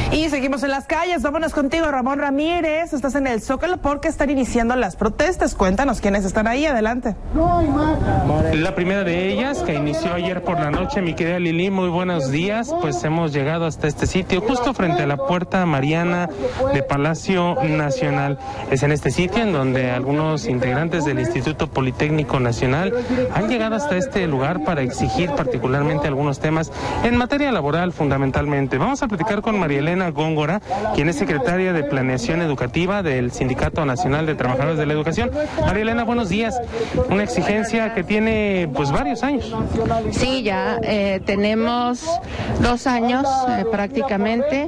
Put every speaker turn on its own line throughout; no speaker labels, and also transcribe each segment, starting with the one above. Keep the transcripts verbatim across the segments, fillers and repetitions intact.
Y seguimos en las calles. Vámonos contigo, Ramón Ramírez. Estás en el Zócalo porque están iniciando las protestas. Cuéntanos quiénes están ahí. Adelante.
La primera de ellas, que inició ayer por la noche, mi querida Lili, muy buenos días. Pues hemos llegado hasta este sitio, justo frente a la Puerta Mariana de Palacio Nacional. Es en este sitio en donde algunos integrantes del Instituto Politécnico Nacional han llegado hasta este lugar para exigir particularmente algunos temas en materia laboral, fundamentalmente. Vamos a platicar con María Elena Góngora, quien es secretaria de Planeación Educativa del Sindicato Nacional de Trabajadores de la Educación. María Elena, buenos días. Una exigencia que tiene pues varios años.
Sí, ya eh, tenemos dos años eh, prácticamente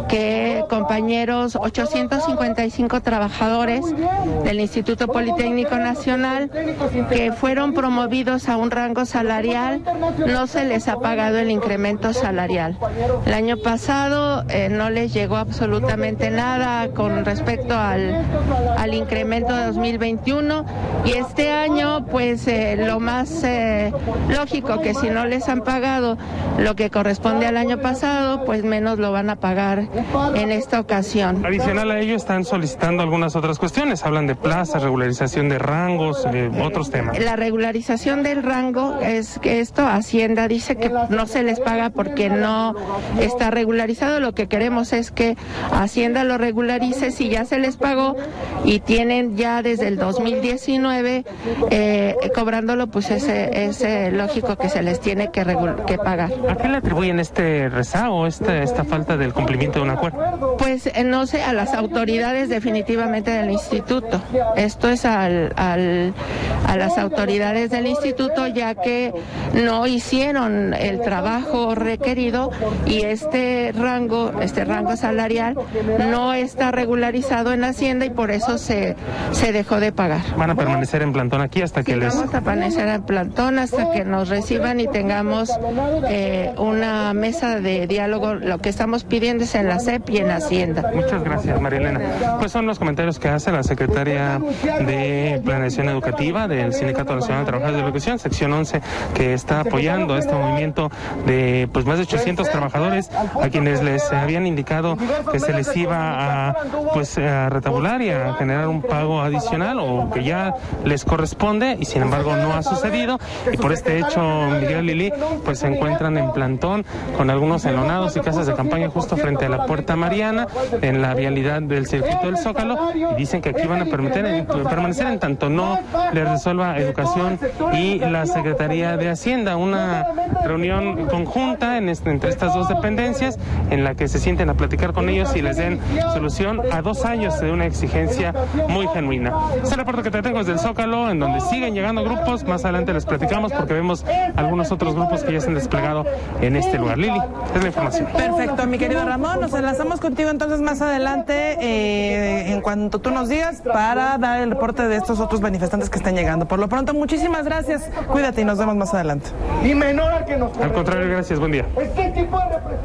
que compañeros, ochocientos cincuenta y cinco trabajadores del Instituto Politécnico Nacional que fueron promovidos a un rango salarial, no se les ha pagado el incremento salarial. El año pasado eh, no les llegó absolutamente nada con respecto al, al incremento de dos mil veintiuno, y este año pues eh, lo más eh, lógico que si no les han pagado lo que corresponde al año pasado, pues menos lo van a pagar en esta ocasión.
Adicional a ello están solicitando algunas otras cuestiones, hablan de plazas, regularización de rangos, eh, otros temas.
La regularización del rango es que esto Hacienda dice que no se les paga porque no está regularizado. Lo que queremos es que Hacienda lo regularice si ya se les pagó y tienen ya desde el dos mil diecinueve eh, cobrándolo, pues es, es lógico que se les tiene que, que pagar.
¿A qué le atribuyen este rezago, esta, esta falta del cumplimiento de un acuerdo?
Pues eh, no sé, a las autoridades definitivamente del instituto. Esto es al, al, a las autoridades del instituto, ya que no hicieron el trabajo requerido y este rango, este rango salarial no está regularizado en Hacienda y por eso se, se dejó de pagar.
¿Van a permanecer en plantón aquí hasta que
sí,
les...?
Vamos a permanecer en plantón hasta que nos reciban y tengamos eh, una mesa de diálogo. Lo que estamos pidiendo es en la C E P y en Hacienda.
Muchas gracias, María Elena. Pues son los comentarios que hace la secretaria de Planeación Educativa del Sindicato Nacional de Trabajadores de la Educación, sección once, que está apoyando este movimiento de pues más de ochocientos trabajadores a quienes les habían indicado que se les iba a pues a retabular y a generar un pago adicional o que ya les corresponde, y sin embargo no ha sucedido, y por este hecho, Miguel Lili, pues se encuentran en plantón con algunos enlonados y casas de campaña justo frente a la Puerta Mariana en la vialidad del circuito del Zócalo, y dicen que aquí van a permitir, en, permanecer en tanto no les resuelva Educación y la Secretaría de Hacienda. Una reunión conjunta en este, entre estas dos dependencias en la que se sienten a platicar con ellos y les den solución a dos años de una exigencia muy genuina. Es el reporte que te tengo desde el Zócalo, en donde siguen llegando grupos. Más adelante les platicamos porque vemos algunos otros grupos que ya se han desplegado en este lugar. Lili, es la información.
Perfecto, mi querido Ramón. Nos enlazamos contigo entonces más adelante eh, en cuanto tú nos digas para dar el reporte de estos otros manifestantes que están llegando. Por lo pronto, muchísimas gracias. Cuídate y nos vemos más adelante.
Al contrario, gracias. Buen día.